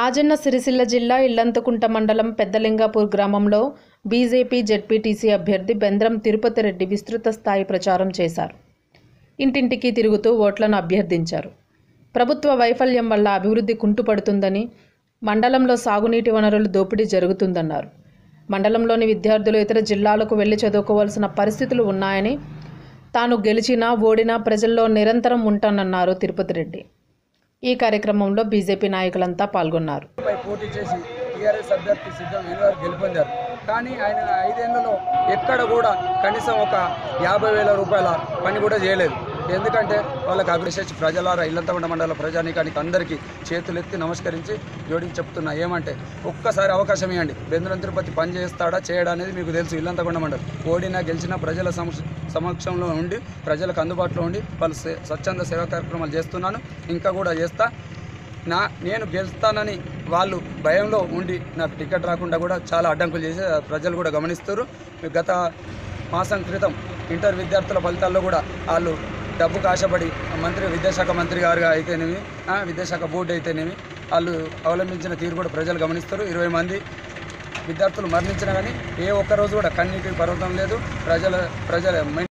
రాజన్న సిరిసిల్ల జిల్లా ఇల్లంతకుంట మండలం పెద్దలింగాపూర్ గ్రామంలో బీజేపీ జెడ్పీటీసీ అభ్యర్థి బెంద్రం తిరుపతి రెడ్డి విస్తృత స్థాయి ప్రచారం చేశారు. ఇంటింటికి తిరుగుతూ ఓట్లను అభ్యర్థించారు. ప్రభుత్వ వైఫల్యం వల్ల అభివృద్ధి కుంటుపడుతుందని, మండలంలో సాగునీటి వనరులు దోపిడీ జరుగుతుందన్నారు. మండలంలోని విద్యార్థులు ఇతర జిల్లాలకు వెళ్లి చదువుకోవాల్సిన పరిస్థితులు ఉన్నాయని, తాను గెలిచినా ఓడినా ప్రజల్లో నిరంతరం ఉంటానన్నారు తిరుపతి రెడ్డి. ఈ కార్యక్రమంలో బీజేపీ నాయకులంతా పాల్గొన్నారు. పోటీ చేసి టీఆర్ఎస్ అభ్యర్థి సిద్ధం గెలుపొందారు. కానీ ఆయన 5 ఏళ్లలో ఎక్కడ కూడా కనీసం ఒక 50,000 రూపాయల పని కూడా చేయలేదు. ఎందుకంటే వాళ్ళకి అభిషేక్ ప్రజలారా ఇల్లంతకుంట మండల ప్రజానీకానికి అందరికీ చేతులెత్తి నమస్కరించి జోడించి చెప్తున్నా. ఏమంటే ఒక్కసారి అవకాశం ఇవ్వండి. బెంద్రం తిరుపతి పని చేస్తాడా చేయడా అనేది మీకు తెలుసు. ఇల్లంతకుంట మండలం ఓడినా గెలిచినా ప్రజల సమక్షంలో ఉండి ప్రజలకు అందుబాటులో ఉండి వాళ్ళు స్వచ్ఛంద సేవా కార్యక్రమాలు చేస్తున్నాను, ఇంకా కూడా చేస్తా. నేను గెలుస్తానని వాళ్ళు భయంలో ఉండి నాకు టికెట్ రాకుండా కూడా చాలా అడ్డంకులు చేసి ప్రజలు కూడా గమనిస్తారు. గత మాసం క్రితం ఇంటర్ విద్యార్థుల ఫలితాల్లో కూడా వాళ్ళు డబ్బుకు ఆశపడి విద్యాశాఖ మంత్రి గారు అయితేనేమి, విద్యాశాఖ బోర్డు అయితేనేమి వాళ్ళు అవలంబించిన తీరు కూడా ప్రజలు గమనిస్తారు. 20 మంది విద్యార్థులు మరణించినా కానీ ఏ ఒక్కరోజు కూడా కన్నీటి పర్వతం లేదు. ప్రజల